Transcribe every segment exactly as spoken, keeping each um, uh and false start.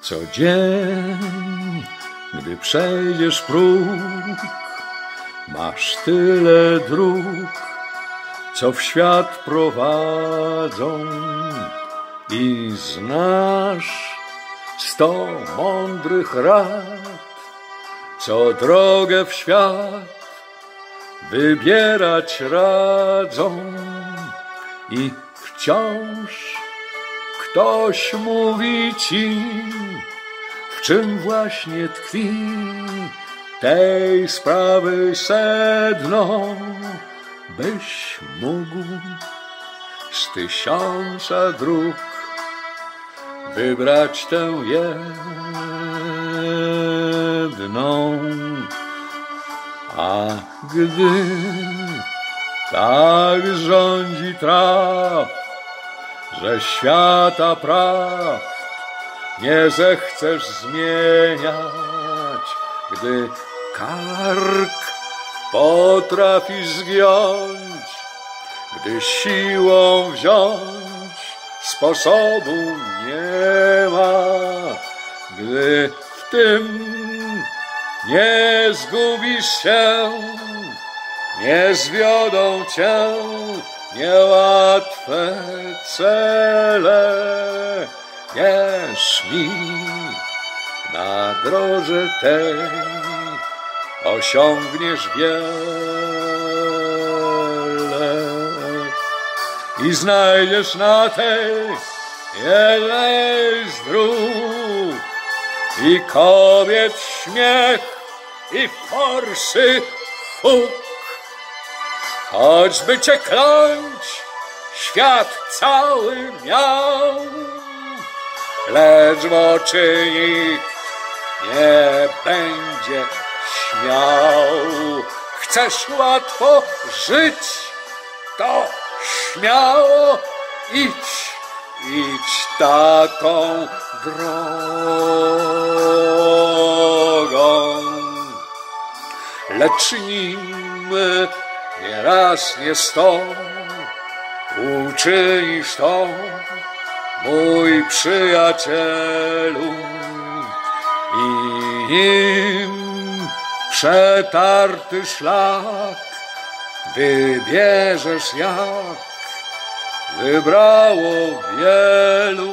Co dzień, gdy przejdziesz próg, masz tyle dróg, co w świat prowadzą, i znasz sto mądrych rad, co drogę w świat wybierać radzą. I wciąż ktoś mówi ci, w czym właśnie tkwi tej sprawy sedno, byś mógł z tysiąca dróg wybrać tę jedną. A gdy tak rządzi traf, że świata praw nie zechcesz zmieniać, gdy kark potrafisz zgiąć, gdy siłą wziąć sposobu nie ma, gdy w tym nie zgubisz się, nie zwiodą cię niełatwe cele, wierz mi, na drodze tej osiągniesz wiele i znajdziesz na tej jednej z dróg i kobiet śmiech, i forsy fuk. Choćby cię kląć świat cały miał, lecz w oczy nikt nie będzie śmiał. Chcesz łatwo żyć, to śmiało idź, idź taką drogą. Lecz nim nie raz, nie sto uczynisz to, mój przyjacielu, im przetarty szlak wybierzesz, jak wybrało wielu,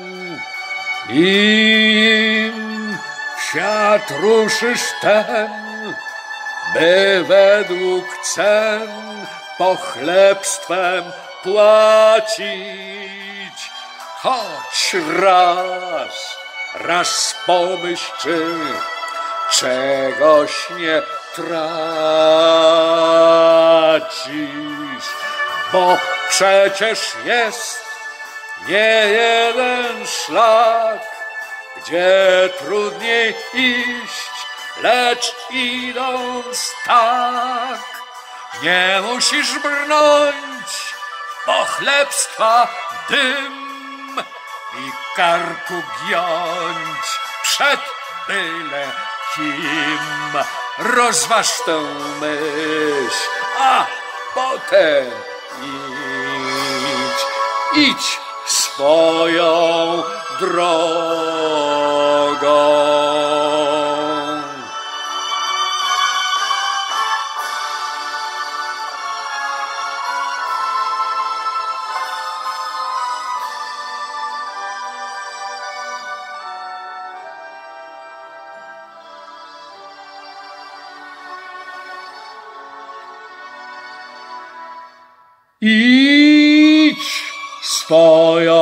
im w świat ruszysz ten, by według cen pochlebstwem płacić. Choć raz, raz pomyśl, czy czegoś nie tracisz, bo przecież jest nie jeden szlak, gdzie trudniej iść, lecz idąc tak, nie musisz brnąć pochlebstwa dym i karku giąć przed byle kim. Rozważ tę myśl, a potem idź, idź swoją drogą. Idź swoją